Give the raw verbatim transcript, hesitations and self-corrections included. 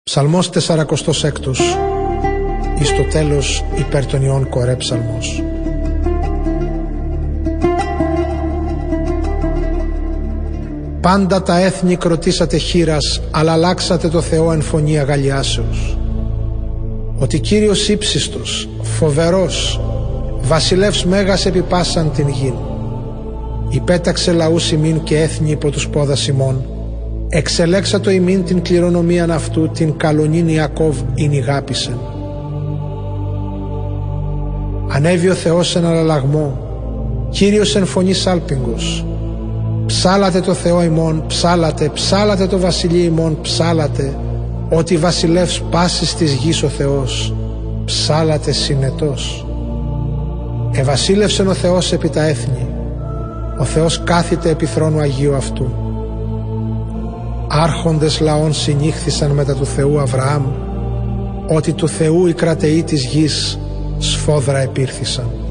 Ψαλμός τεσσαρακοστός έκτος. Εις το τέλος υπέρ των ιών κορέ ψαλμός. Πάντα τα έθνη κροτήσατε χήρας, αλλά αλλάξατε το Θεό εν φωνή αγαλιάσεως. Ότι Κύριος ύψιστος, φοβερός, βασιλεύς μέγας επιπάσαν την γην. Υπέταξε λαούς ημίν και έθνη υπό τους πόδας ημών. Εξελέξατο ημίν την κληρονομίαν αυτού, την καλονήν Ιακώβ ειν ηγάπησεν. Ανέβη ο Θεός εν αλλαγμό, Κύριος εν φωνή σάλπιγγος. Ψάλατε το Θεό ημών, ψάλατε, ψάλατε το βασιλεί ημών, ψάλατε, ότι βασιλεύς πάσης της γης ο Θεός, ψάλατε συνετός. Εβασίλευσεν ο Θεός επί τα έθνη, ο Θεός κάθηται επί θρόνου Αγίου αυτού. Άρχοντες λαών συνήχθησαν μετά του Θεού Αβραάμ, ότι του Θεού οι κρατεοί της γης σφόδρα επήρθησαν.